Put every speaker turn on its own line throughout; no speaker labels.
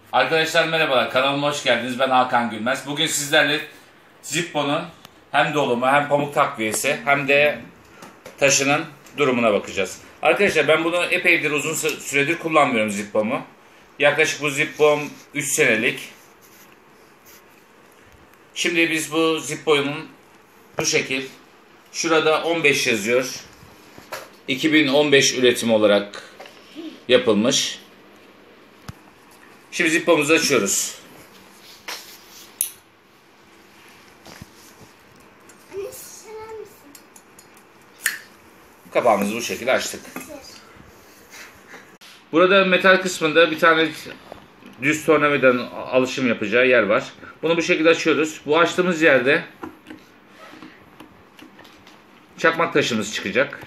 Arkadaşlar merhabalar, kanalıma hoş geldiniz. Ben Hakan Gülmez. Bugün sizlerle Zippo'nun hem dolumu hem pamuk takviyesi hem de taşının durumuna bakacağız. Arkadaşlar ben bunu epeydir uzun süredir kullanmıyorum Zippo'mu. Yaklaşık bu Zippo'm 3 senelik. Şimdi biz bu Zippo'nun bu şekil, şurada 15 yazıyor. 2015 üretimi olarak yapılmış. Şimdi Zippo'muzu açıyoruz. Kapağımızı bu şekilde açtık. Burada metal kısmında bir tane düz tornavidanın alışım yapacağı yer var. Bunu bu şekilde açıyoruz. Bu açtığımız yerde çakmak taşımız çıkacak.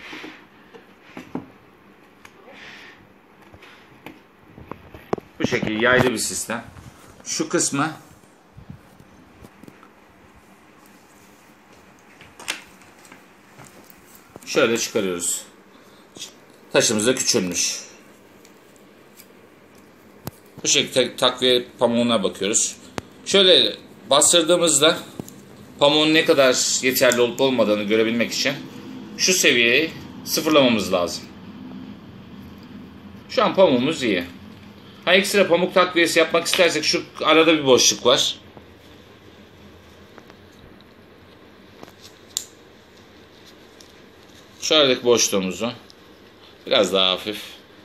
Bu şekilde yaylı bir sistem. Şu kısmı şöyle çıkarıyoruz. Taşımız da küçülmüş. Bu şekilde takviye pamuğuna bakıyoruz. Şöyle bastırdığımızda pamuğun ne kadar yeterli olup olmadığını görebilmek için şu seviyeyi sıfırlamamız lazım. Şu an pamuğumuz iyi. Ha, ekstra pamuk takviyesi yapmak istersek şu arada bir boşluk var. Şu aradaki boşluğumuzu biraz daha hafif.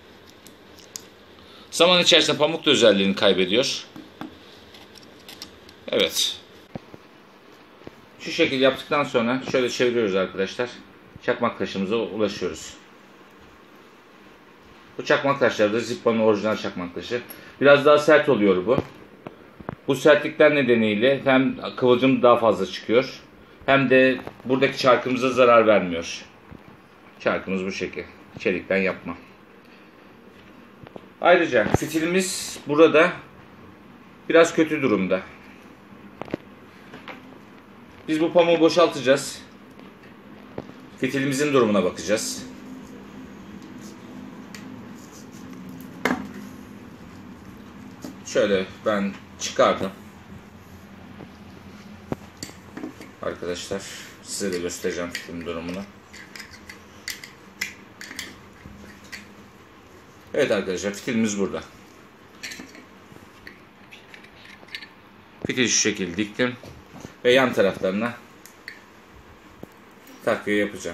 Zaman içerisinde pamuk da özelliğini kaybediyor. Evet. Şu şekilde yaptıktan sonra şöyle çeviriyoruz arkadaşlar. Çakmak taşımıza ulaşıyoruz. Bu çakmak taşları da Zippo'nun orijinal çakmak taşı. Biraz daha sert oluyor bu. Bu sertlikler nedeniyle hem kıvılcım daha fazla çıkıyor, hem de buradaki çarkımıza zarar vermiyor. Çarkımız bu şekil. Çelikten yapma. Ayrıca fitilimiz burada biraz kötü durumda. Biz bu pamuğu boşaltacağız. Fitilimizin durumuna bakacağız. Şöyle ben çıkardım. Arkadaşlar size de göstereceğim fitilin durumunu. Evet arkadaşlar, fitilimiz burada. Fitili şu şekilde diktim ve yan taraflarına takviye yapacağım.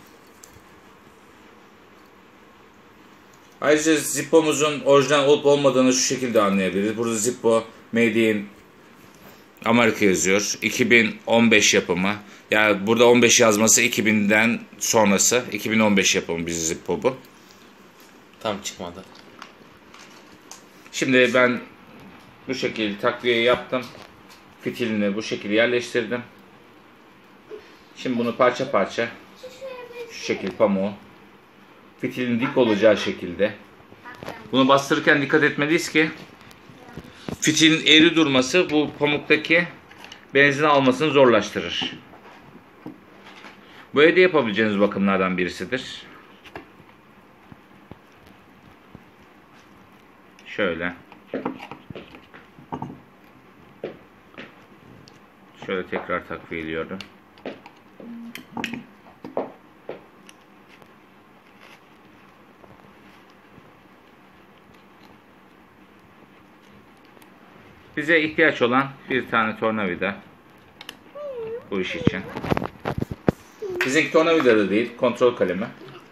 Ayrıca Zippo'muzun orijinal olup olmadığını şu şekilde anlayabiliriz. Burada Zippo Made in Amerika yazıyor. 2015 yapımı. Yani burada 15 yazması 2000'den sonrası. 2015 yapımı bir Zippo bu.
Tam çıkmadı.
Şimdi ben bu şekilde takviye yaptım. Fitilini bu şekilde yerleştirdim. Şimdi bunu parça parça şu şekilde pamuğu fitilin dik olacağı şekilde. Bunu bastırırken dikkat etmeliyiz ki fitilin eğri durması bu pamuktaki benzin almasını zorlaştırır. Bu evde yapabileceğiniz bakımlardan birisidir. Şöyle. Şöyle tekrar takviyeliyorum. Bize ihtiyaç olan bir tane tornavida bu iş için. Bizdeki tornavida da değil, kontrol kalemi.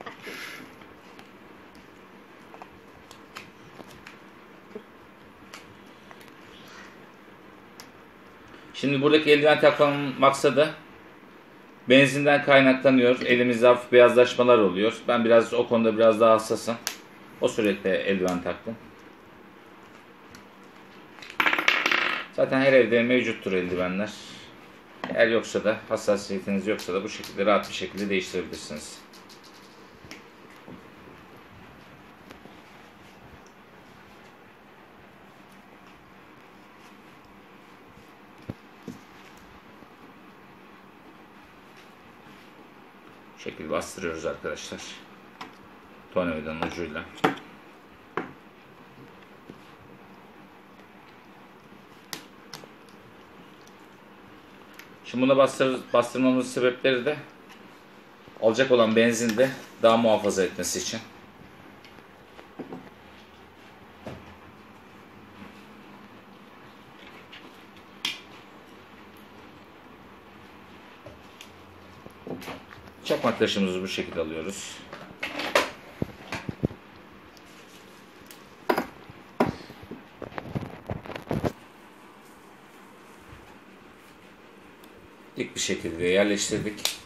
Şimdi buradaki eldiven takmanın maksadı benzinden kaynaklanıyor. Elimizde hafif beyazlaşmalar oluyor. Ben biraz o konuda biraz daha hassasım. O süreçte eldiven taktım. Zaten her evde mevcuttur eldivenler. Eğer yoksa da, hassasiyetiniz yoksa da bu şekilde rahat bir şekilde değiştirebilirsiniz. Bu şekilde bastırıyoruz arkadaşlar. Tornavidanın ucuyla. Şimdi buna bastırmamızın sebepleri de alacak olan benzin de daha muhafaza etmesi için. Çakmak taşımızı bu şekilde alıyoruz. Dik bir şekilde yerleştirdik.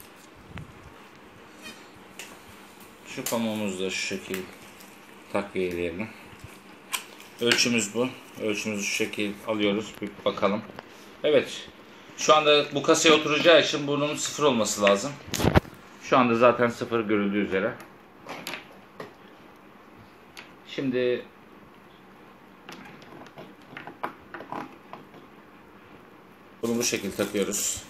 Şu pamuğumuzu da şu şekilde takviyeleyelim. Ölçümüz bu. Ölçümüzü şu şekilde alıyoruz. Bir bakalım. Evet. Şu anda bu kasaya oturacağı için bunun 0 olması lazım. Şu anda zaten 0 görüldüğü üzere. Şimdi bunu bu şekilde takıyoruz.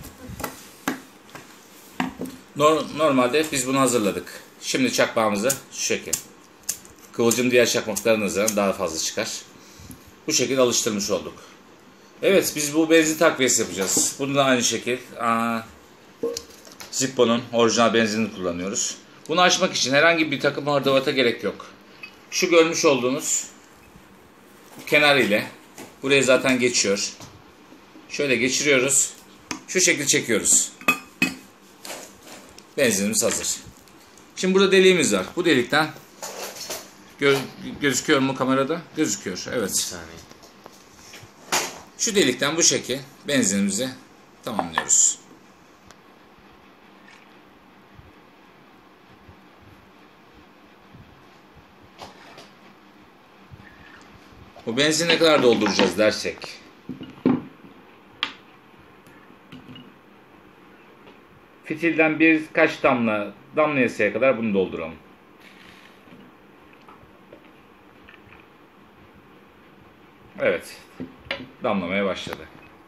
Normalde biz bunu hazırladık. Şimdi çakmağımızı şu şekil. Kıvılcım diğer çakmakların nazaran daha fazla çıkar. Bu şekilde alıştırmış olduk. Evet, biz bu benzin takviyesi yapacağız. Bunu da aynı şekil Zippo'nun orijinal benzinini kullanıyoruz. Bunu açmak için herhangi bir takım hırdavata gerek yok. Şu görmüş olduğunuz kenar ile buraya zaten geçiyor. Şöyle geçiriyoruz. Şu şekilde çekiyoruz. Benzinimiz hazır. Şimdi burada deliğimiz var. Bu delikten gözüküyor mu kamerada? Gözüküyor. Evet.
Bir saniye.
Şu delikten bu şekil benzinimizi tamamlıyoruz. Bu benzin ne kadar dolduracağız dersek. Fitilden birkaç damlayasıya kadar bunu dolduralım. Evet. Damlamaya başladı.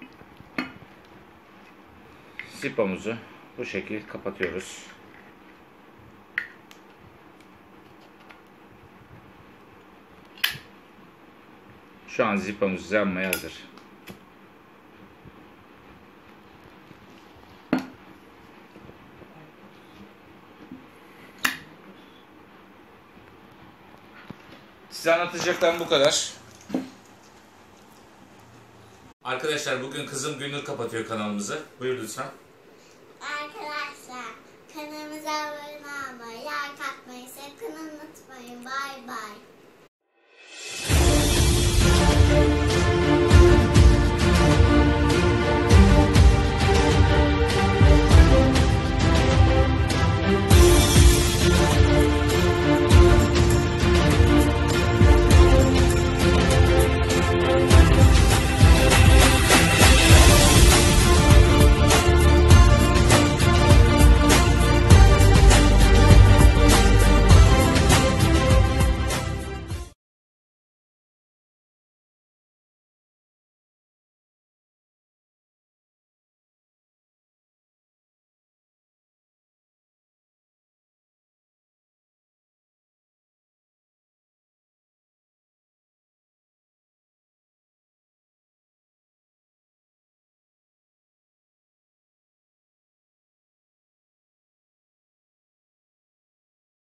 Zippomuzu bu şekilde kapatıyoruz. Şu an zippomuz yanmaya hazır. Size anlatacaklarım bu kadar. Arkadaşlar bugün kızım Gülnur kapatıyor kanalımızı. Buyur lütfen.
Arkadaşlar kanalımıza abone